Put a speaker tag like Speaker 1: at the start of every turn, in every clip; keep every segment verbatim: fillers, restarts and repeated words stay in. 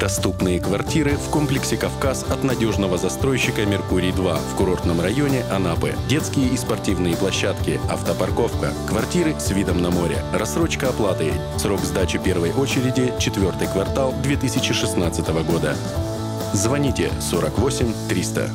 Speaker 1: Доступные квартиры в комплексе «Кавказ» от надежного застройщика «Меркурий-два» в курортном районе Анапы. Детские и спортивные площадки, автопарковка, квартиры с видом на море, рассрочка оплаты. Срок сдачи первой очереди – четвертый квартал две тысячи шестнадцатого года. Звоните сорок восемь триста.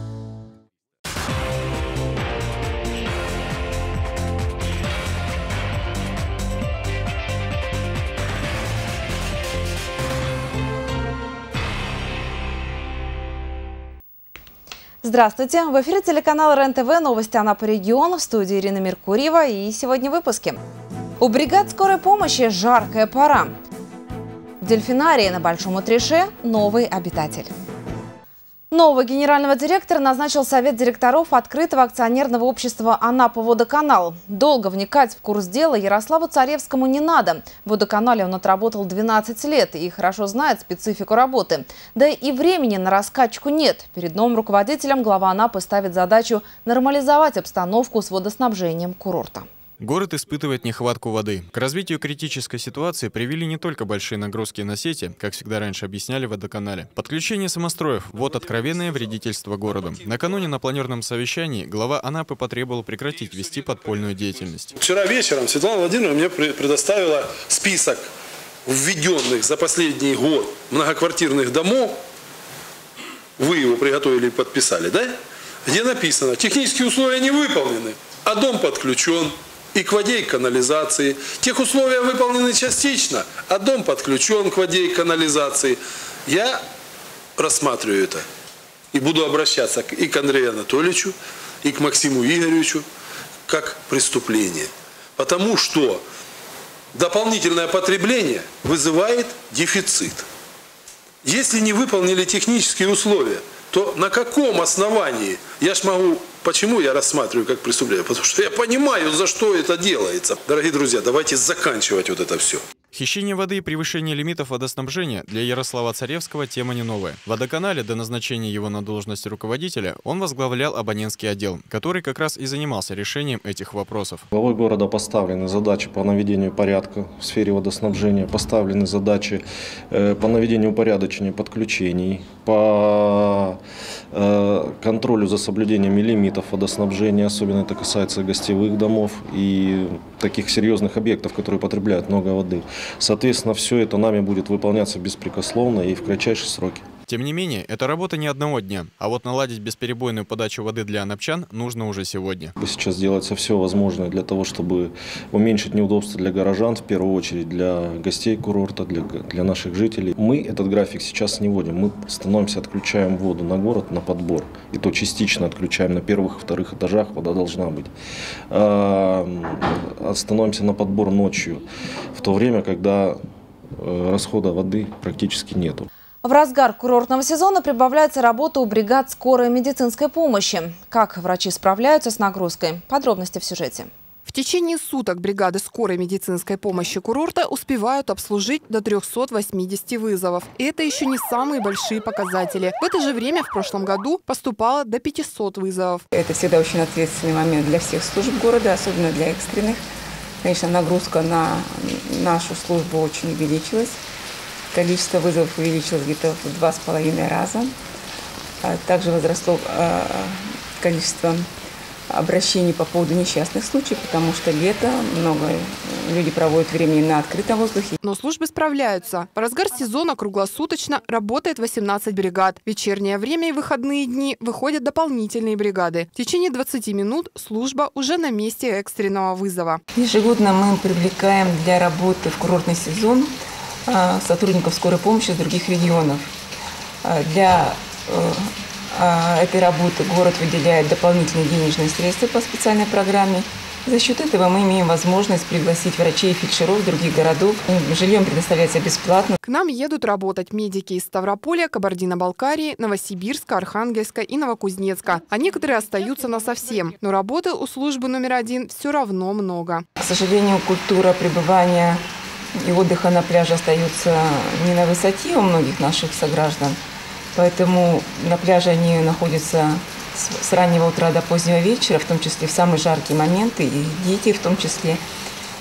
Speaker 2: Здравствуйте! В эфире телеканала РЕН-ТВ, новости Анапы регион, в студии Ирина Меркурьева, и сегодня в выпуске. У бригад скорой помощи жаркая пора. В дельфинарии на Большом Утрише новый обитатель. Нового генерального директора назначил совет директоров открытого акционерного общества «Анапа-Водоканал». Долго вникать в курс дела Ярославу Царевскому не надо. В водоканале он отработал двенадцать лет и хорошо знает специфику работы. Да и времени на раскачку нет. Перед новым руководителем глава Анапы ставит задачу нормализовать обстановку с водоснабжением курорта.
Speaker 3: Город испытывает нехватку воды. К развитию критической ситуации привели не только большие нагрузки на сети, как всегда раньше объясняли в водоканале. Подключение самостроев – вот откровенное вредительство городу. Накануне на планерном совещании глава Анапы потребовал прекратить вести подпольную деятельность.
Speaker 4: Вчера вечером Светлана Владимировна мне предоставила список введенных за последний год многоквартирных домов. Вы его приготовили и подписали, да? Где написано: технические условия не выполнены, а дом подключен. И к воде, и к канализации. Тех условия выполнены частично, а дом подключен к воде и канализации. Я рассматриваю это и буду обращаться и к Андрею Анатольевичу, и к Максиму Игоревичу как преступление. Потому что дополнительное потребление вызывает дефицит. Если не выполнили технические условия, то на каком основании? Я ж могу... Почему я рассматриваю как преступление? Потому что я понимаю, за что это делается. Дорогие друзья, давайте заканчивать вот это все.
Speaker 3: Хищение воды и превышение лимитов водоснабжения для Ярослава Царевского тема не новая. В водоканале до назначения его на должность руководителя он возглавлял абонентский отдел, который как раз и занимался решением этих вопросов.
Speaker 5: Главой города поставлены задачи по наведению порядка в сфере водоснабжения, поставлены задачи по наведению упорядочения подключений, по контролю за соблюдением лимитов водоснабжения, особенно это касается гостевых домов и таких серьезных объектов, которые потребляют много воды. Соответственно, все это нами будет выполняться беспрекословно и в кратчайшие сроки.
Speaker 3: Тем не менее, это работа не одного дня. А вот наладить бесперебойную подачу воды для анапчан нужно уже сегодня.
Speaker 5: Сейчас делается все возможное для того, чтобы уменьшить неудобства для горожан, в первую очередь для гостей курорта, для, для наших жителей. Мы этот график сейчас не вводим. Мы становимся, отключаем воду на город на подбор. И то частично отключаем на первых и вторых этажах, вода должна быть. А, становимся на подбор ночью, в то время, когда расхода воды практически нету.
Speaker 2: В разгар курортного сезона прибавляется работа у бригад скорой медицинской помощи. Как врачи справляются с нагрузкой? Подробности в сюжете.
Speaker 6: В течение суток бригады скорой медицинской помощи курорта успевают обслужить до трёхсот восьмидесяти вызовов. И это еще не самые большие показатели. В это же время в прошлом году поступало до пятисот вызовов.
Speaker 7: Это всегда очень ответственный момент для всех служб города, особенно для экстренных. Конечно, нагрузка на нашу службу очень увеличилась. Количество вызовов увеличилось где-то в два с половиной раза. Также возросло количество обращений по поводу несчастных случаев, потому что лето, много люди проводят времени на открытом воздухе.
Speaker 6: Но службы справляются. В разгар сезона круглосуточно работает восемнадцать бригад. В вечернее время и выходные дни выходят дополнительные бригады. В течение двадцати минут служба уже на месте экстренного вызова.
Speaker 7: Ежегодно мы привлекаем для работы в курортный сезон сотрудников скорой помощи из других регионов. Для этой работы город выделяет дополнительные денежные средства по специальной программе. За счет этого мы имеем возможность пригласить врачей и фельдшеров других городов. Жильем предоставляется бесплатно.
Speaker 6: К нам едут работать медики из Ставрополя, Кабардино-Балкарии, Новосибирска, Архангельска и Новокузнецка. А некоторые остаются насовсем. Но работы у службы номер один все равно много.
Speaker 7: К сожалению, культура пребывания и отдыха на пляже остаются не на высоте у многих наших сограждан. Поэтому на пляже они находятся с раннего утра до позднего вечера, в том числе в самые жаркие моменты, и дети в том числе.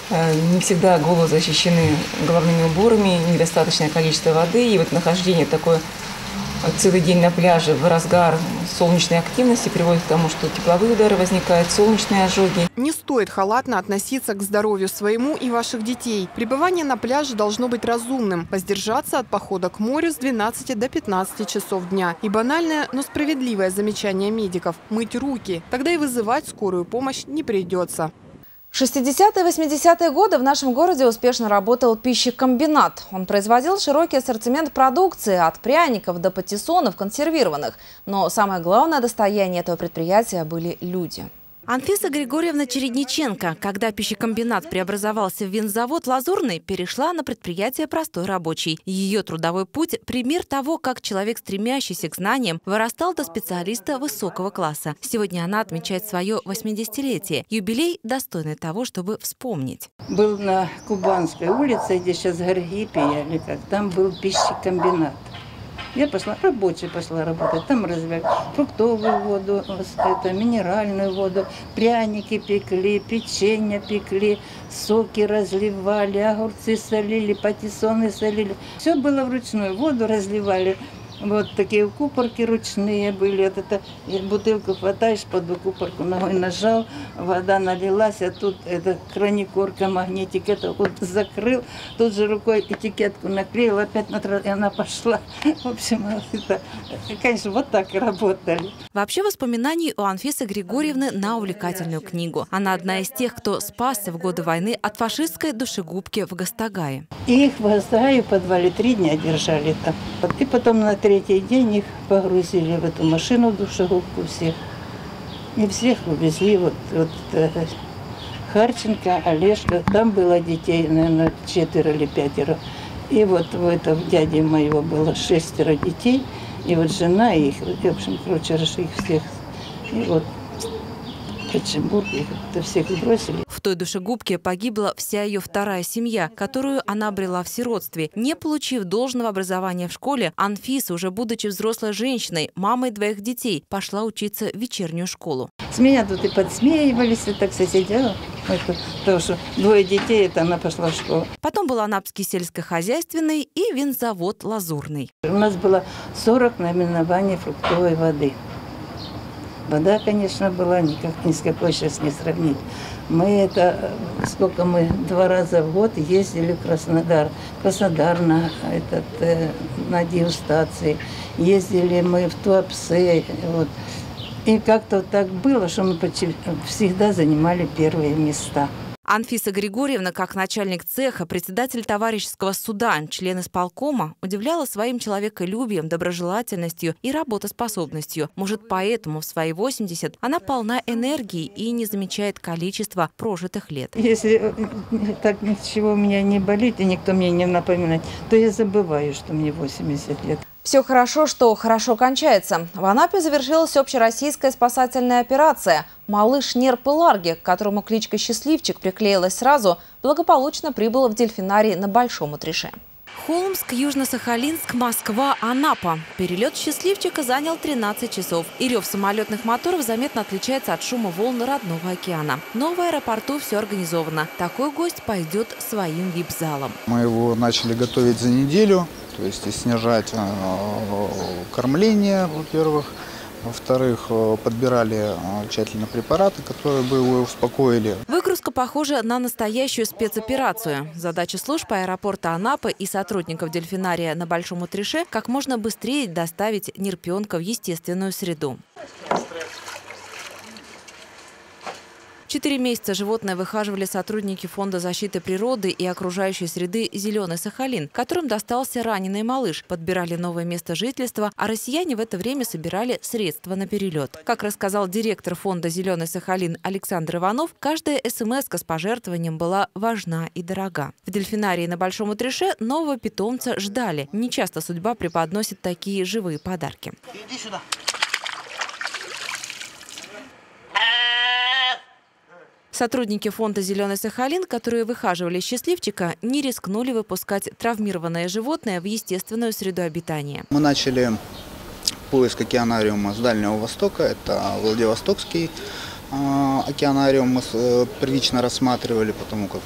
Speaker 7: Не всегда головы защищены головными уборами, недостаточное количество воды. И вот нахождение такой целый день на пляже в разгар солнечной активности приводит к тому, что тепловые удары возникают, солнечные ожоги.
Speaker 6: Не стоит халатно относиться к здоровью своему и ваших детей. Пребывание на пляже должно быть разумным. Воздержаться от похода к морю с двенадцати до пятнадцати часов дня. И банальное, но справедливое замечание медиков – мыть руки. Тогда и вызывать скорую помощь не придется.
Speaker 2: В шестидесятые и восьмидесятые годы в нашем городе успешно работал пищекомбинат. Он производил широкий ассортимент продукции от пряников до патиссонов консервированных. Но самое главное достояние этого предприятия были люди.
Speaker 8: Анфиса Григорьевна Чередниченко, когда пищекомбинат преобразовался в винзавод «Лазурный», перешла на предприятие простой рабочий. Ее трудовой путь – пример того, как человек, стремящийся к знаниям, вырастал до специалиста высокого класса. Сегодня она отмечает свое восьмидесятилетие. Юбилей достойный того, чтобы вспомнить.
Speaker 9: Был на Кубанской улице, где сейчас Гаргипия, или как, там был пищекомбинат. Я пошла, рабочая пошла работать, там развивали фруктовую воду, это, минеральную воду, пряники пекли, печенье пекли, соки разливали, огурцы солили, патиссоны солили. Все было вручную, воду разливали. Вот такие купорки ручные были. Вот это, бутылку хватаешь, под купорку ногой нажал, вода налилась, а тут это краникорка, магнитик, это вот закрыл, тут же рукой этикетку наклеил, опять натра... и она пошла. В общем, это, конечно, вот так и работали.
Speaker 8: Вообще воспоминаний у Анфисы Григорьевны на увлекательную книгу. Она одна из тех, кто спасся в годы войны от фашистской душегубки в Гастогае.
Speaker 9: Их в Гастогае в подвале три дня держали там. И потом на третий день их погрузили в эту машину, душегубку всех. И всех увезли. Вот, вот Харченко, Олежка, там было детей, наверное, четверо или пятеро. И вот у этого дяди моего было шестеро детей. И вот жена их, в общем, короче, их всех. И вот Петербург, их всех бросили.
Speaker 8: В той душегубке погибла вся ее вторая семья, которую она обрела в сиротстве. Не получив должного образования в школе, Анфиса, уже будучи взрослой женщиной, мамой двоих детей, пошла учиться в вечернюю школу.
Speaker 9: С меня тут и подсмеивались, и так все сидела. Это, потому что двое детей, это она пошла в школу.
Speaker 8: Потом был Анапский сельскохозяйственный и винзавод «Лазурный».
Speaker 9: У нас было сорок наименований фруктовой воды. Вода, конечно, была никак ни с какой сейчас не сравнить. Мы это, сколько мы два раза в год ездили в Краснодар. Краснодар на, этот, на дегустации. Ездили мы в Туапсе. Вот. И как-то так было, что мы всегда занимали первые места.
Speaker 8: Анфиса Григорьевна, как начальник цеха, председатель товарищеского суда, член исполкома, удивляла своим человеколюбием, доброжелательностью и работоспособностью. Может, поэтому в свои восемьдесят она полна энергии и не замечает количества прожитых лет.
Speaker 9: Если так ничего у меня не болит и никто мне не напоминает, то я забываю, что мне восемьдесят лет.
Speaker 2: Все хорошо, что хорошо кончается. В Анапе завершилась общероссийская спасательная операция. Малыш Нерпы Ларги, к которому кличка «Счастливчик» приклеилась сразу, благополучно прибыл в дельфинарий на Большом Утрише.
Speaker 8: Холмск, Южно-Сахалинск, Москва, Анапа. Перелет «Счастливчика» занял тринадцать часов. И рев самолетных моторов заметно отличается от шума волн родного океана. Но в аэропорту все организовано. Такой гость пойдет своим вип-залом.
Speaker 10: Мы его начали готовить за неделю. То есть и снижать кормление, во-первых. Во-вторых, подбирали тщательно препараты, которые бы его успокоили.
Speaker 8: Выгрузка похожа на настоящую спецоперацию. Задача служб аэропорта Анапы и сотрудников дельфинария на Большом Утрише как можно быстрее доставить нерпенка в естественную среду. Четыре месяца животное выхаживали сотрудники Фонда защиты природы и окружающей среды «Зеленый Сахалин», которым достался раненый малыш. Подбирали новое место жительства, а россияне в это время собирали средства на перелет. Как рассказал директор Фонда «Зеленый Сахалин» Александр Иванов, каждая смс-ка с пожертвованием была важна и дорога. В дельфинарии на Большом Утрише нового питомца ждали. Нечасто судьба преподносит такие живые подарки.
Speaker 11: Иди сюда.
Speaker 8: Сотрудники фонда «Зеленый Сахалин», которые выхаживали счастливчика, не рискнули выпускать травмированное животное в естественную среду обитания.
Speaker 10: Мы начали поиск океанариума с Дальнего Востока. Это Владивостокский Океанариум мы первично рассматривали, потому как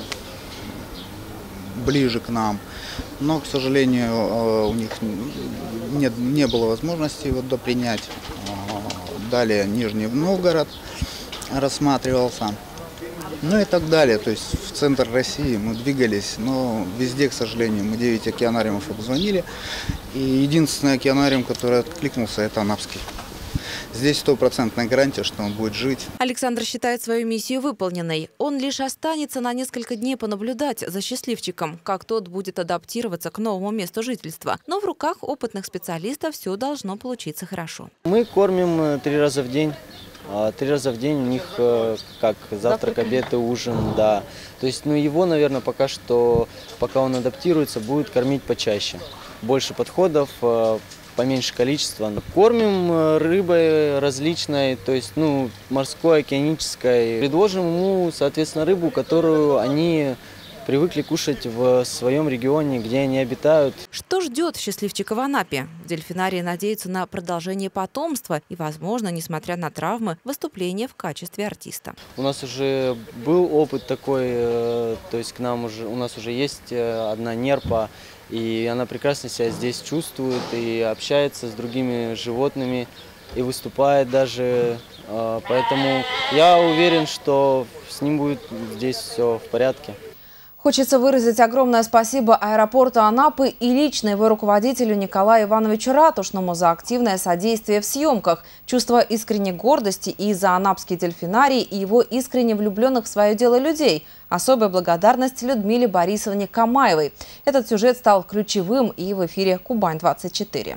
Speaker 10: ближе к нам. Но, к сожалению, у них не, не было возможности его допринять. Далее Нижний Новгород рассматривался. Ну и так далее. То есть в центр России мы двигались, но везде, к сожалению, мы девять океанариумов обзвонили. И единственный океанариум, который откликнулся, это Анапский. Здесь стопроцентная гарантия, что он будет жить.
Speaker 8: Александр считает свою миссию выполненной. Он лишь останется на несколько дней понаблюдать за счастливчиком, как тот будет адаптироваться к новому месту жительства. Но в руках опытных специалистов все должно получиться хорошо.
Speaker 11: Мы кормим три раза в день. Три раза в день у них как завтрак, обед и ужин, да. То есть, ну, его, наверное, пока что, пока он адаптируется, будет кормить почаще. Больше подходов, поменьше количества. Кормим рыбой различной, то есть, ну, морской, океанической. Предложим ему, соответственно, рыбу, которую они привыкли кушать в своем регионе, где они обитают.
Speaker 8: Что ждет счастливчика в Анапе? Дельфинарии надеются на продолжение потомства и, возможно, несмотря на травмы, выступление в качестве артиста.
Speaker 11: У нас уже был опыт такой, то есть к нам уже, у нас уже есть одна нерпа, и она прекрасно себя здесь чувствует и общается с другими животными, и выступает даже. Поэтому я уверен, что с ним будет здесь все в порядке.
Speaker 2: Хочется выразить огромное спасибо аэропорту Анапы и лично его руководителю Николаю Ивановичу Ратушному за активное содействие в съемках, чувство искренней гордости и за анапский дельфинарий и его искренне влюбленных в свое дело людей. Особая благодарность Людмиле Борисовне Камаевой. Этот сюжет стал ключевым и в эфире Кубань двадцать четыре.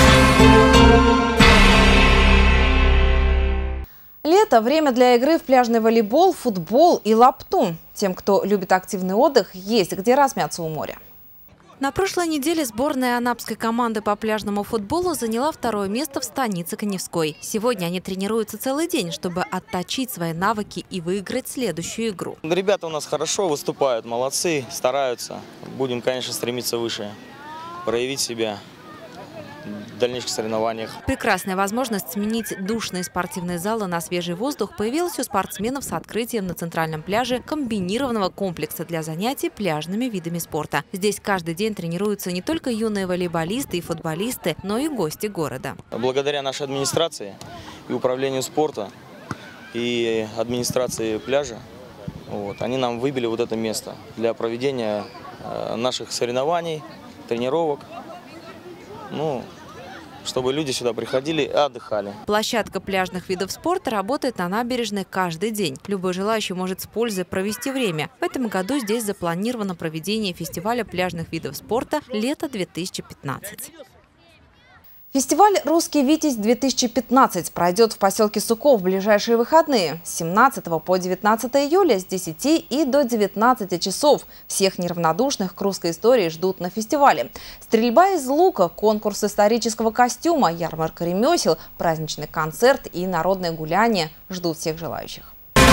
Speaker 2: Лето – время для игры в пляжный волейбол, футбол и лапту. Тем, кто любит активный отдых, есть где размяться у моря.
Speaker 8: На прошлой неделе сборная анапской команды по пляжному футболу заняла второе место в станице Каневской. Сегодня они тренируются целый день, чтобы отточить свои навыки и выиграть следующую игру.
Speaker 12: Ребята у нас хорошо выступают, молодцы, стараются. Будем, конечно, стремиться выше, проявить себя в дальнейших соревнованиях.
Speaker 8: Прекрасная возможность сменить душные спортивные залы на свежий воздух появилась у спортсменов с открытием на центральном пляже комбинированного комплекса для занятий пляжными видами спорта. Здесь каждый день тренируются не только юные волейболисты и футболисты, но и гости города.
Speaker 12: Благодаря нашей администрации и управлению спорта, и администрации пляжа, вот, они нам выбили вот это место для проведения э, наших соревнований, тренировок. Ну, чтобы люди сюда приходили и отдыхали.
Speaker 8: Площадка пляжных видов спорта работает на набережной каждый день. Любой желающий может с пользой провести время. В этом году здесь запланировано проведение фестиваля пляжных видов спорта «Лето две тысячи пятнадцать».
Speaker 2: Фестиваль «Русский Витязь-две тысячи пятнадцать» пройдет в поселке Суков в ближайшие выходные с семнадцатого по девятнадцатое июля с десяти и до девятнадцати часов. Всех неравнодушных к русской истории ждут на фестивале. Стрельба из лука, конкурс исторического костюма, ярмарка ремесел, праздничный концерт и народное гуляние ждут всех желающих.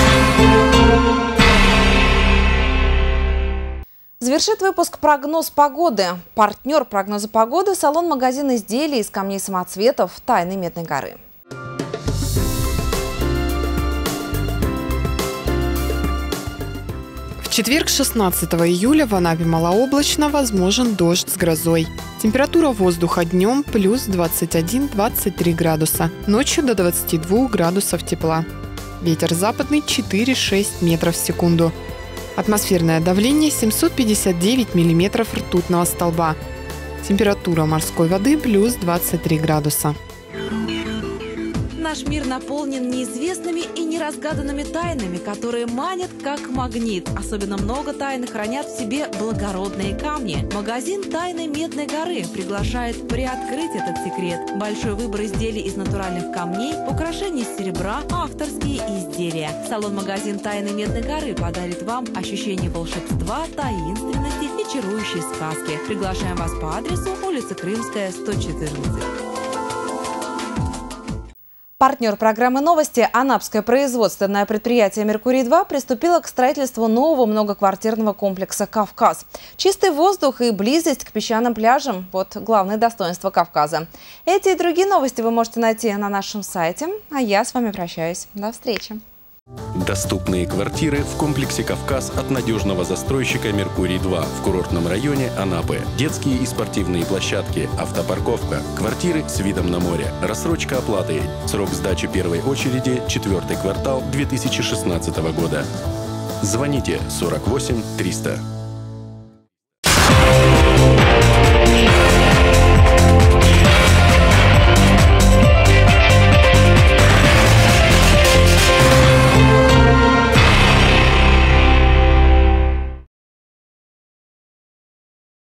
Speaker 2: Завершит выпуск прогноз погоды. Партнер прогноза погоды – салон-магазин изделий из камней самоцветов «Тайны Медной горы».
Speaker 6: В четверг, шестнадцатого июля, в Анапе малооблачно, возможен дождь с грозой. Температура воздуха днем плюс двадцать один — двадцать три градуса, ночью до двадцати двух градусов тепла. Ветер западный четыре — шесть метров в секунду. Атмосферное давление семьсот пятьдесят девять миллиметров ртутного столба. Температура морской воды плюс двадцать три градуса.
Speaker 8: Наш мир наполнен неизвестными и неразгаданными тайнами, которые манят как магнит. Особенно много тайн хранят в себе благородные камни. Магазин «Тайны Медной горы» приглашает приоткрыть этот секрет. Большой выбор изделий из натуральных камней, украшений из серебра, авторские изделия. Салон-магазин «Тайны Медной горы» подарит вам ощущение волшебства, таинственности и чарующей сказки. Приглашаем вас по адресу улица Крымская, сто четырнадцать.
Speaker 2: Партнер программы «Новости» Анапское производственное предприятие «Меркурий-два» приступило к строительству нового многоквартирного комплекса «Кавказ». Чистый воздух и близость к песчаным пляжам – вот главные достоинства Кавказа. Эти и другие новости вы можете найти на нашем сайте. А я с вами прощаюсь. До встречи.
Speaker 1: Доступные квартиры в комплексе «Кавказ» от надежного застройщика «Меркурий-два» в курортном районе Анапы. Детские и спортивные площадки, автопарковка, квартиры с видом на море, рассрочка оплаты. Срок сдачи первой очереди – четвертый квартал две тысячи шестнадцатого года. Звоните сорок восемь триста.